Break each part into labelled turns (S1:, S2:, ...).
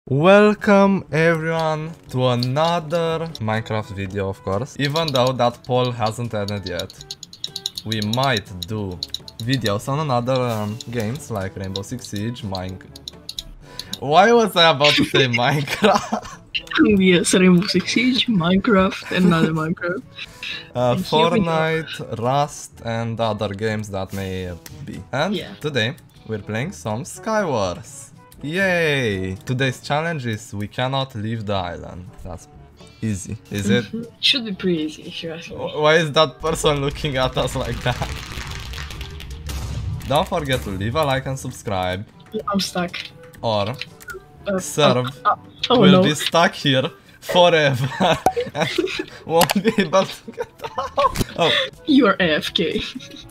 S1: Welcome everyone to another Minecraft video, of course. Even though that poll hasn't ended yet, we might do videos on another games like Rainbow Six Siege, Why was I about to say Minecraft?
S2: Yes, Rainbow Six Siege, Minecraft, and another Minecraft.
S1: Fortnite, Rust, and other games that may be. And today we're playing some Skywars. Yay! Today's challenge is we cannot leave the island. That's easy, is it?
S2: Should be pretty easy if you ask me.
S1: Why is that person looking at us like that? Don't forget to leave a like and subscribe.
S2: I'm stuck.
S1: Or Serve
S2: oh,
S1: will
S2: no.
S1: be stuck here forever and won't be able to get out. Oh.
S2: You are AFK.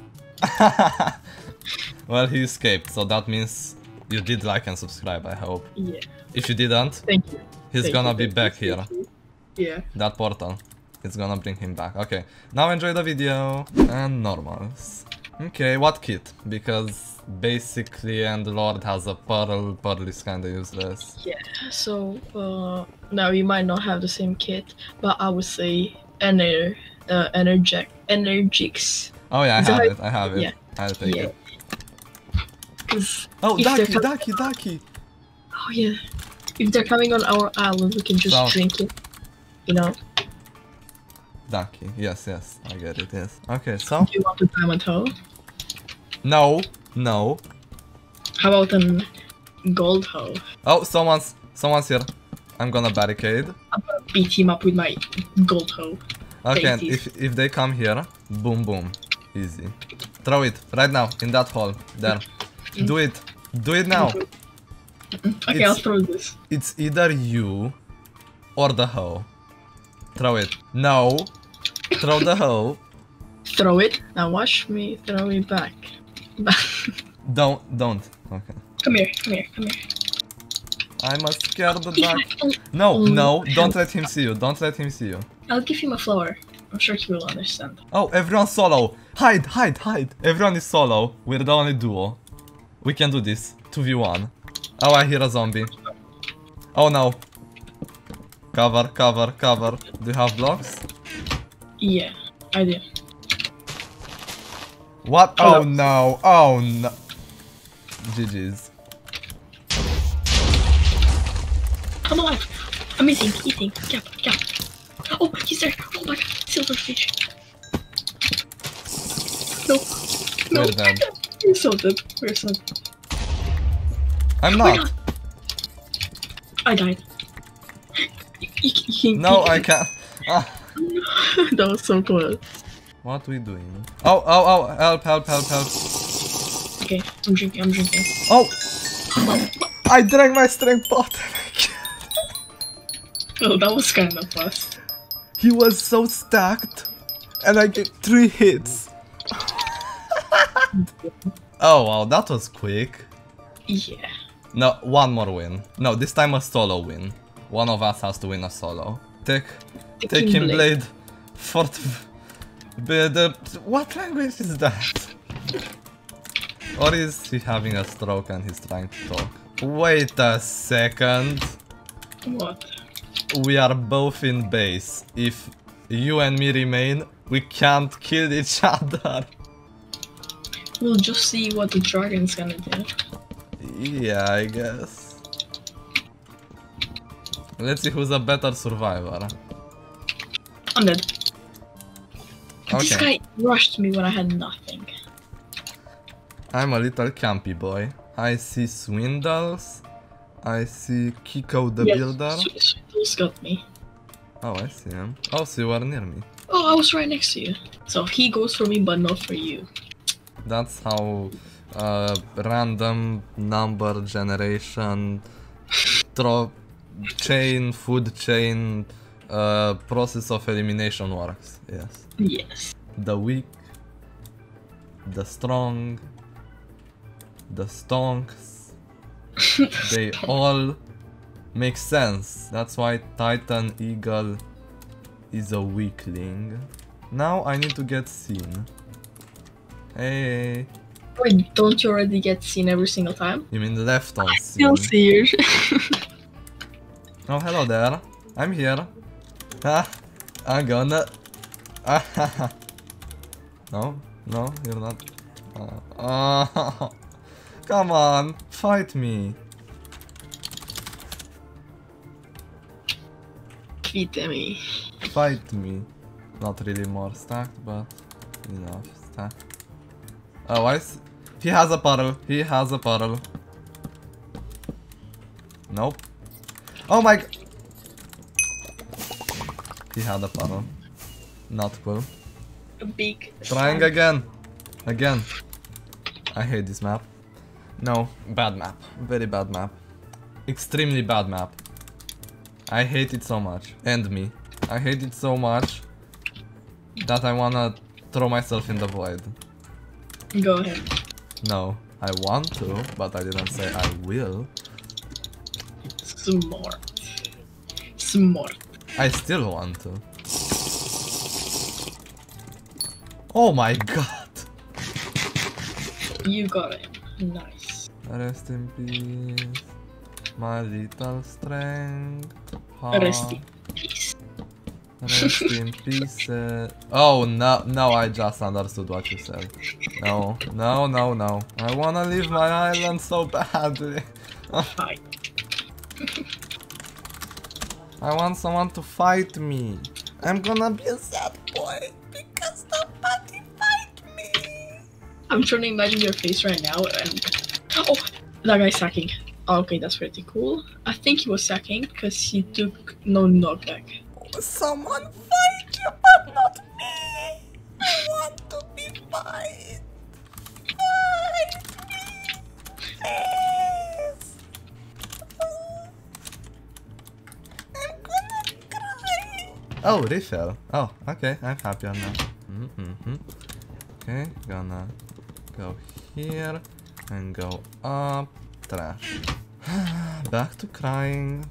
S1: Well, he escaped, so that means you did like and subscribe, I hope.
S2: Yeah.
S1: If you didn't,
S2: Thank you.
S1: He's gonna be back here.
S2: Yeah.
S1: That portal. It's gonna bring him back. Okay, now enjoy the video. And normals. Okay, what kit? Because basically Endlord has a pearl. Pearl is kinda useless.
S2: Yeah, so, now you might not have the same kit, but I would say Energix.
S1: Oh yeah, I have it.
S2: Yeah.
S1: I'll take it.
S2: Oh,
S1: Daki!
S2: Oh yeah. If they're coming on our island, we can just drink it. You know?
S1: Daki, yes, I get it, yes. Okay, so...
S2: Do you want a diamond hoe?
S1: No.
S2: How about a gold hoe?
S1: Oh, someone's here. I'm gonna barricade.
S2: I'm gonna beat him up with my gold hoe.
S1: Okay, and if they come here, boom boom. Easy. Throw it, right now, in that hole. There. Do it now.
S2: Okay, I'll throw this.
S1: It's either you or the hoe. Throw it. No. Throw the hoe.
S2: Throw it. Now watch me throw it back.
S1: Don't. Okay.
S2: Come here.
S1: I'm a scared duck. No, don't let him see you.
S2: I'll give him a flower. I'm sure he will understand.
S1: Oh, everyone's solo. Hide. Everyone is solo. We're the only duo. We can do this. 2v1. Oh, I hear a zombie. Oh no. Cover. Do you have blocks?
S2: Yeah, I do.
S1: What? Oh no. GG's.
S2: I'm alive. I'm eating. Cap. Oh, he's there. Oh my god, silverfish. No.
S1: We're dead.
S2: We're so dead.
S1: I'm not.
S2: I died.
S1: No, I can't.
S2: That was so close.
S1: What are we doing? Oh, help.
S2: Okay, I'm drinking.
S1: Oh! I drank my strength pot.
S2: Oh, that was kind of fast.
S1: He was so stacked, and I get 3 hits. Oh wow, that was quick.
S2: Yeah.
S1: No, one more win. No, this time a solo win. One of us has to win a solo. Take him blade. What language is that? Or is he having a stroke and he's trying to talk? Wait a second.
S2: What?
S1: We are both in base. If you and me remain, we can't kill each other.
S2: We'll just see what the dragon's gonna do.
S1: Yeah, I guess. Let's see who's a better survivor.
S2: I'm dead.
S1: Okay.
S2: This guy rushed me when I had nothing.
S1: I'm a little campy boy. I see Swindles. I see Kiko the Builder.
S2: Swindles got me.
S1: Oh, I see him. Oh, so you were near me.
S2: Oh, I was right next to you. So he goes for me, but not for you.
S1: That's how random number generation, food chain, process of elimination works.
S2: Yes.
S1: The weak, the strong, the stonks, they all make sense. That's why Titan Eagle is a weakling. Now I need to get seen. Hey.
S2: Wait, don't you already get seen every single time?
S1: You mean left on scene?
S2: Still see you.
S1: Oh, hello there. I'm here. Ah, I'm gonna. No, no, you're not. Come on, fight me.
S2: Beat me.
S1: Fight me. Not really more stacked, but enough stacked. Oh, he has a puddle. He has a puddle. Nope. Oh my. He had a puddle. Not cool.
S2: A big.
S1: Trying again. Again. I hate this map. No, bad map. Very bad map. Extremely bad map. I hate it so much. And me. I hate it so much that I wanna throw myself in the void.
S2: Go ahead.
S1: No, I want to, but I didn't say I will.
S2: Smart. Smart.
S1: I still want to. Oh my god!
S2: You got it. Nice.
S1: Rest in peace, my little strength.
S2: Rest in peace.
S1: Rest in peace. Oh no, no, I just understood what you said. No, no, no, no. I wanna leave my island so badly.
S2: Fight.
S1: I want someone to fight me. I'm gonna be a sad boy because nobody fight me.
S2: I'm trying to imagine your face right now and... Oh! That guy's sacking. Oh, okay, that's pretty cool. I think he was sacking because he took no knockback.
S1: Someone fight you, but not me. I want to be fight. Fight me, please. I'm gonna cry. Oh, refill. Oh, okay, I'm happier now. Okay, gonna go here and go up. Trash. Back to crying.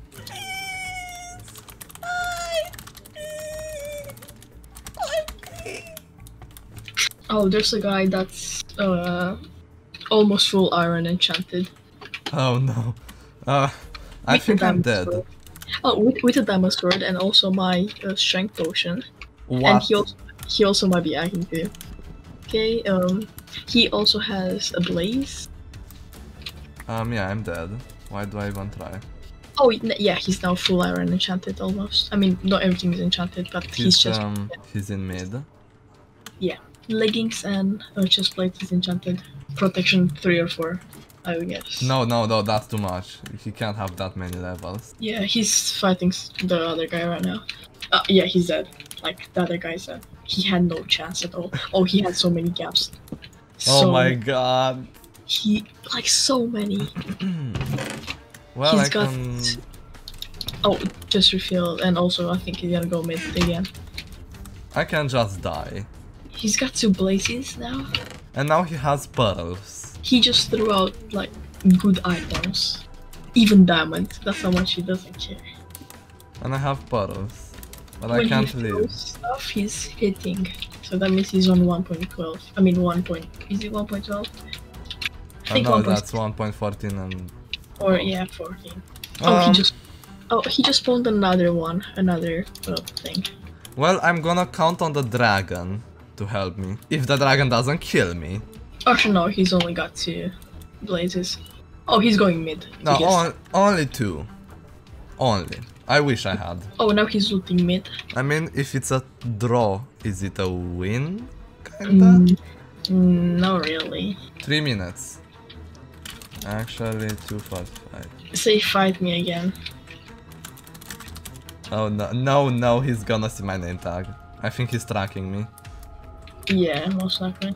S2: Oh, there's a guy that's almost full iron enchanted.
S1: Oh no. I
S2: With
S1: think
S2: a
S1: I'm
S2: diamond
S1: dead.
S2: sword. Oh, with a diamond sword and also my strength potion.
S1: What?
S2: And he also might be hacking too. Okay, he also has a blaze.
S1: Yeah, I'm dead. Why do I even try?
S2: Oh, yeah, he's now full iron enchanted almost. I mean, not everything is enchanted, but he's just...
S1: he's in mid.
S2: Yeah. Leggings and chest plate is enchanted. Protection 3 or 4, I would guess.
S1: No, no, no, that's too much. He can't have that many levels.
S2: Yeah, he's fighting the other guy right now. Yeah, he's dead. Like, the other guy's dead. He had no chance at all. Oh, he had so many gaps.
S1: Oh my god.
S2: He, like, so many.
S1: Well,
S2: He's
S1: I
S2: got...
S1: can...
S2: Oh, just refill, and also I think he's gonna go mid again.
S1: I can just die.
S2: He's got 2 blazes now.
S1: And now he has pearls.
S2: He just threw out, like, good items. Even diamonds. That's how much he doesn't care.
S1: And I have pearls. But
S2: When
S1: I can't
S2: he
S1: leave.
S2: throws stuff, he's hitting. So that means he's on 1.12. I mean, 1 point. Is it 1.12? I think
S1: no,
S2: 1.
S1: that's 1.14 and...
S2: Or, yeah, 14. Oh, he just spawned another one. Another thing.
S1: Well, I'm gonna count on the dragon to help me. If the dragon doesn't kill me.
S2: Actually, no, he's only got 2 blazes. Oh, he's going mid.
S1: No, only 2. Only. I wish I had.
S2: Oh, now he's looting mid.
S1: I mean, if it's a draw, is it a win? Kinda?
S2: Not really.
S1: 3 minutes. Actually, 245.
S2: Say fight me again.
S1: Oh no, no, no, he's gonna see my name tag. I think he's tracking me.
S2: Yeah, most likely.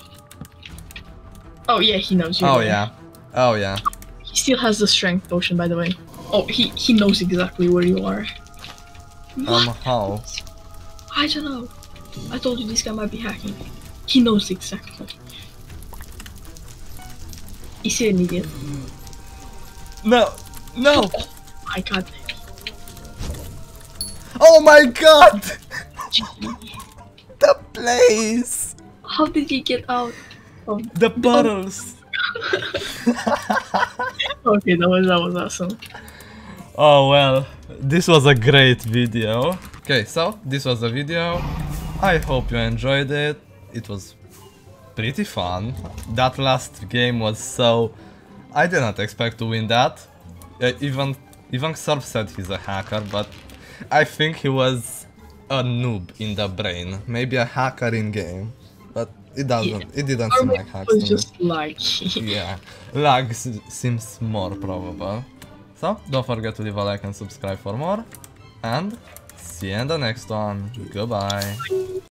S2: Oh yeah, he knows you.
S1: Oh yeah. Oh yeah.
S2: He still has the strength potion, by the way. Oh, he knows exactly where you are.
S1: How?
S2: I don't know. I told you this guy might be hacking. He knows exactly. Is he an idiot?
S1: No! No!
S2: Oh my god.
S1: Oh my god! The place!
S2: How did he get out? Oh,
S1: The bottles!
S2: okay, that was awesome.
S1: Oh well, this was a great video. Okay, so this was the video. I hope you enjoyed it. It was pretty fun. That last game was so... I did not expect to win that. Even Surf said he's a hacker, but I think he was a noob in the brain. Maybe a hacker in game. But it didn't seem like hacks
S2: It was
S1: to me.
S2: just laggy.
S1: Yeah, lag seems more probable. So, don't forget to leave a like and subscribe for more. And see you in the next one. Goodbye.